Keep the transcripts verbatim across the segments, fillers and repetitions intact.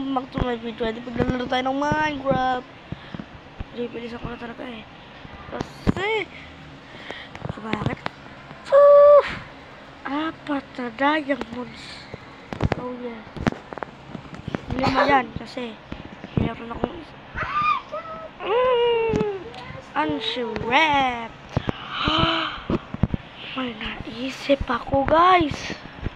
welcome back to my video. Di paglalaro tayo ng Minecraft. Bibilis ako na talaga eh. Kasi, bakit? Woo! Apat na diamonds. Oh yeah. Lima yan kasi meron akong mm, unswrap. May naisip ako, guys.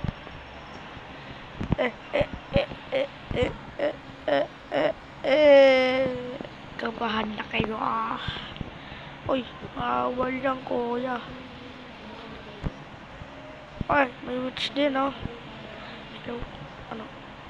Eh, eh, eh, eh, eh, eh, eh, eh, eh. Kabahan na kayo, ah. Uy, bawal yan, kuya. Ay, may witch din, oh. Hello, ano?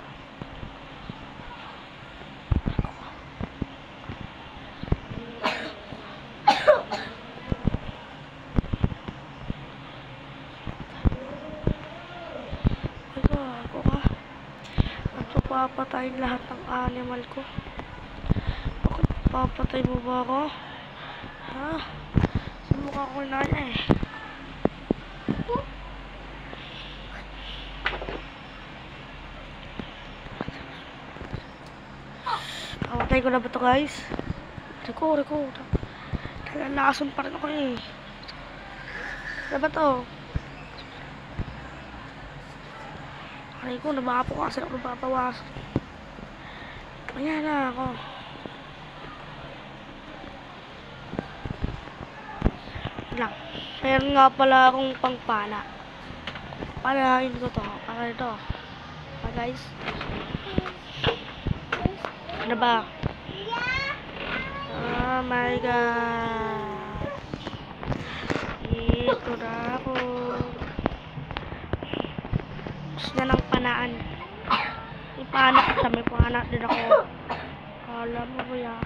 Papatayin lahat ng animal ko. Bakit papatay mo ba ako? Ha? Sumukha ko na eh. Papatay ko na ba ito, guys? Reko, reko. Nalalason pa rin ako eh. Ano ba ito? Aray ko, nabapawasan ako, nabapawasan. Ayan na ako. Lang. Meron nga pala akong pangpala. Palain ko to. Para ito. Pa guys. Ano ba? Oh my god. Ito na ako. Na ng panaan. May panak sa may panak din ako. Alam mo ba yan?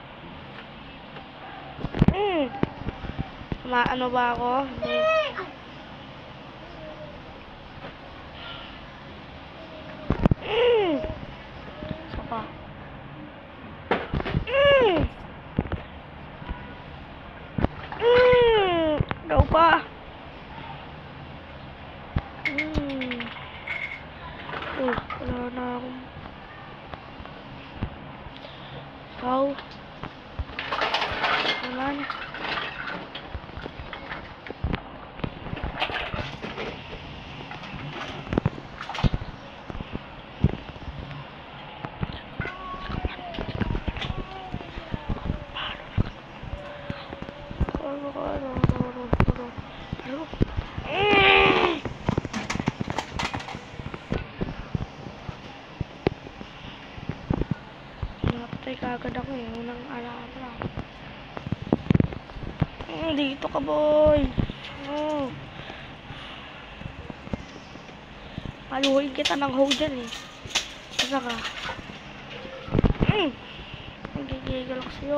Hmm. Ano ba ako? Hindi. Hmm. Isa pa. Hmm. Hmm. Daw pa. Hmm. Oh, wala na akong saw. Wala na. Kagad ako eh, unang alam lang. Mm, dito ka, boy. Oh. Paluhin kita ng hoe dyan eh. Asa ka? Mm. Nagigigil ako sa'yo.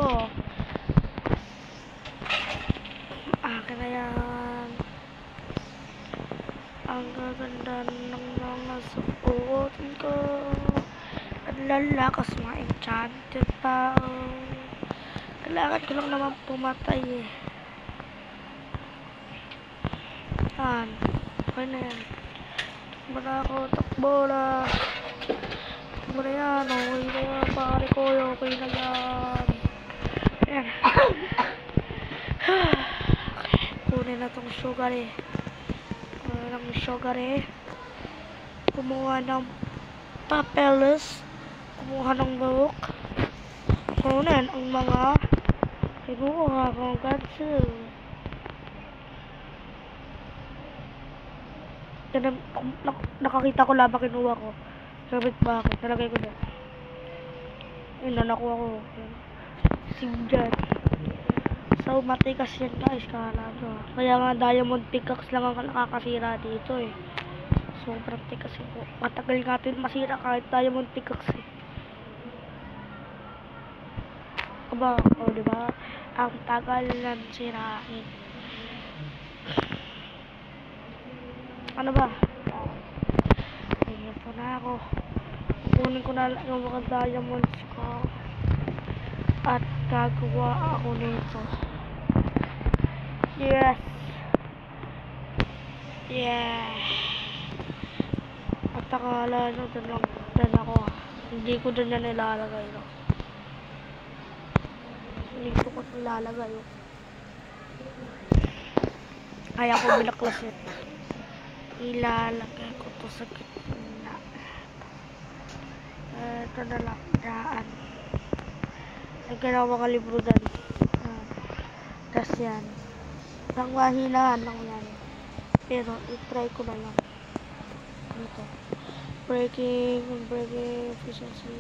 Akin na yan. Ang gaganda ng mga suotin ko. Lalakas mga enchanted pa. Kailangan ko lang naman pumatay eh. Yan. Okay na yan. Takbo na ako. Takbo na. Takbo na yan. Okay na yan. Pare ko. Okay na yan. Yan. Kunin na tong sugar eh. Kunin ng sugar eh. Kumuha ng papeles. Kumuha ng buhok. Kunin ang mga kinuha kong ganso. Nakakita ko laba kinuha ko. Sabit bakit? Nalagay ko doon. Ayun na nakuha ko. Sigdyan. So matikas yan guys. Kala nyo. Kaya nga diamond pickaxe lang ang nakakasira dito eh. Sobrang tikas ko. Matagal natin masira kahit diamond pickaxe eh. Aba, o oh, diba? Ang tagal lang sirain. Ano ba? Ayan po na ako. Kunin ko na yung mga diamonds ko. At gagawa ako nito. Yes! Yeah! At akala nyo, dun lang, dun ako. Hindi ko dun yan nilalagay, no? Dito ko nilalagay, oh. Kaya ko binaklas yun. Ilalagay ko to sa gitna. Ito na lang, daan. Lagyan ako mga libro dyan. Ah. Tapos yan. Ang mahinahan lang yan. Pero, i-try ko na lang. Dito. Breaking, breaking, efficiency.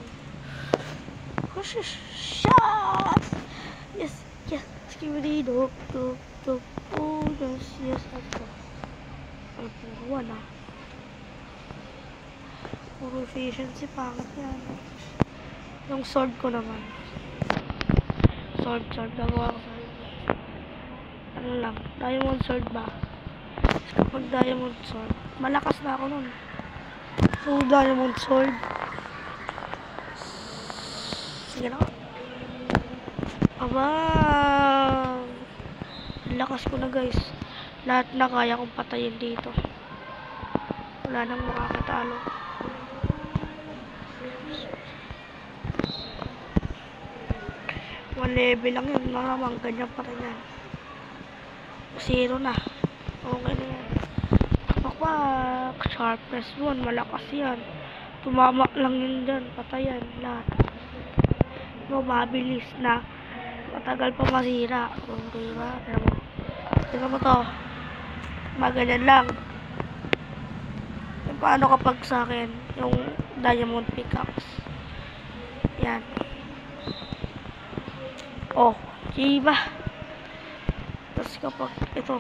Oh, shot! Yes, yes. Skibidi, dop, dop, dop. Oh, yes, yes. Ito. Ay, puro wala. Puro efficiency, pangit yan. Yung sword ko naman. Sword, sword. Gagawa ko sword. Ano lang, diamond sword ba? Kapag diamond sword, malakas na ako nun. So, diamond sword. Sige na. Aba! Lakas ko na, guys. Lahat na kaya kong patayin dito. Wala nang makakatalo. One level lang yun. Maramang ganyan pa rin yan. Zero na. Okay na yan. Pakpak. Sharpness one. Malakas yan. Tumama lang yun dyan. Patayan. Lahat. No, mabilis na. Matagal pa masira. Okay ba? Tignan mo. Tignan mo to. Maganyan lang. E, paano kapag sa akin yung diamond pickaxe? Yan. Oh. Diba? Tapos kapag ito.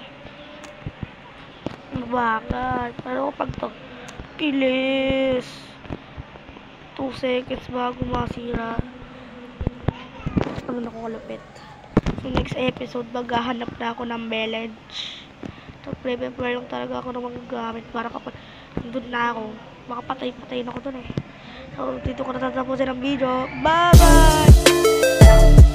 Bakit? Pero kapag to. Bilis. two seconds bago masira. Ano na ko kalupit. So next episode, maghahanap na ako ng village. So prepare lang talaga ako ng mga gamit para kapag nandun na ako, makapatay-patay na ako dun eh. So dito ko natatapusin ang video. Bye bye!